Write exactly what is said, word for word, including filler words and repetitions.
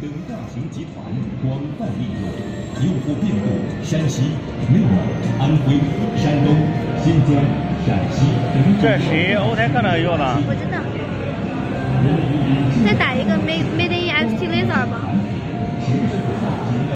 等大型集团广泛利用，用户遍布山西、内蒙、安徽、山东、新疆、陕西等。 这谁欧泰克那用的？ 我知道。再打一个 Made Made in X T Laser 吧。